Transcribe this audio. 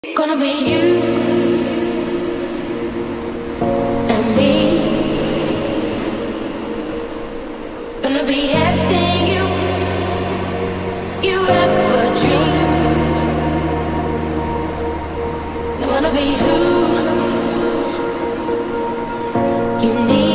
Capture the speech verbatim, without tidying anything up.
Gonna be you and me. Gonna be everything you you ever dreamed. Gonna be who you need.